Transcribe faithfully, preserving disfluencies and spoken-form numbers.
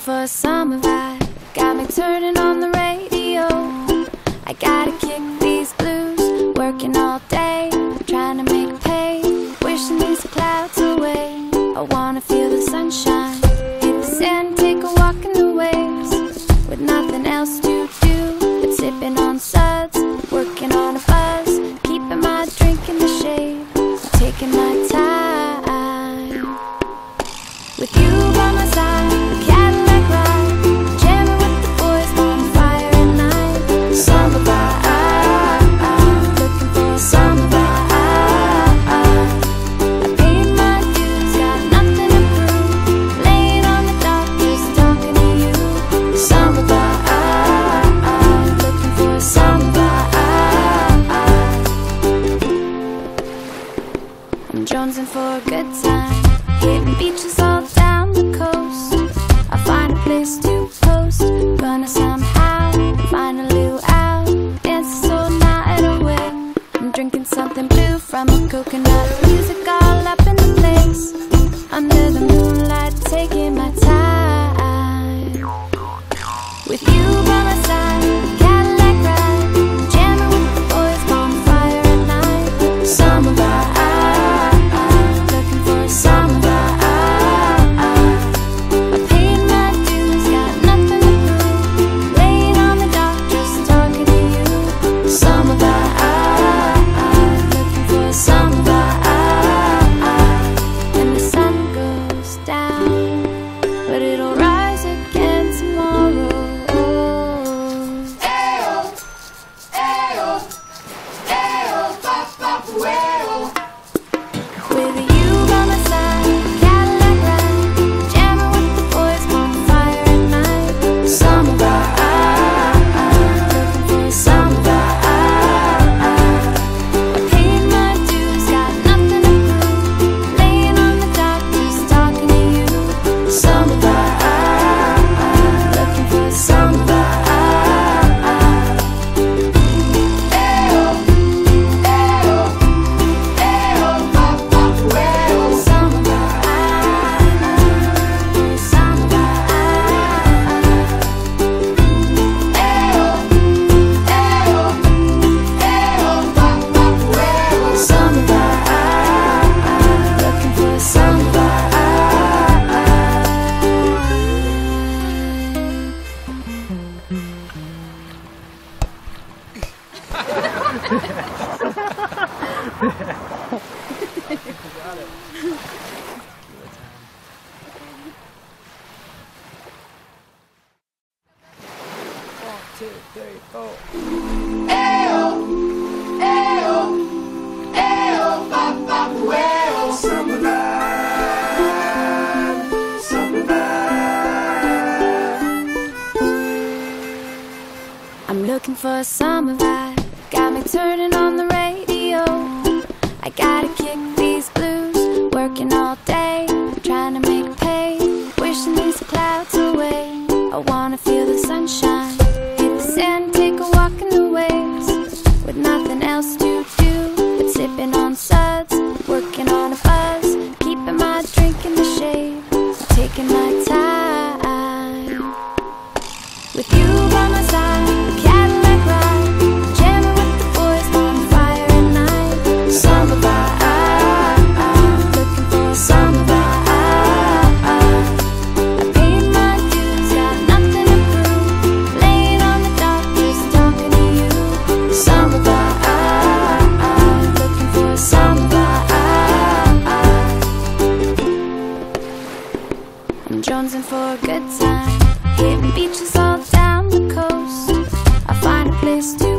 for a summer vibe, got me turning on the radio. I gotta kick these blues, working all day, trying to make pay, wishing these clouds away. I wanna feel the sunshine, hit the sand, take a walk in the waves, with nothing else to do but sipping on suds, working on a buzz, keeping my drink in the shade, taking my time. With you by my side, Cadillac ride, jamming with the boys, bonfire at night. Summer vibe, looking for a summer vibe. I paid my dues, got nothing to prove, laying on the dock, just talking to you. Summer vibe, looking for a summer vibe. I'm jonesing for a good time, hitting beaches all down the coast. I find a place to post, gonna somehow find a little out, dance all night away. I'm drinking something blue from a coconut, music all up in the place, under the moonlight, taking my time. With you by my side, Cadillac ride, jamming with the boys, bonfire at night. Summer vibe, looking for a summer vibe. One, two, three, four. Ayo, ayo, ayo, pop, pop, well, summer vibe, summer vibe. I'm looking for a summer vibe, got me turning on the radio. I gotta kick these blues, working all day, trying to make pay, wishing these clouds away. I wanna feel the sunshine, hit the sand, take a walk in the waves, with nothing else to do but sipping on suds, working on a buzz, keeping my drink in the shade, taking my time. With you by my side, Cadillac ride, jamming with the boys, bonfire at night. Summer vibe, looking for a summer vibe. I paid my dues, got nothing to prove, laying on the dock, just talking to you. Summer vibe, looking for a summer vibe. I'm jonesing for a good time, hitting beaches all down the coast. I find a place to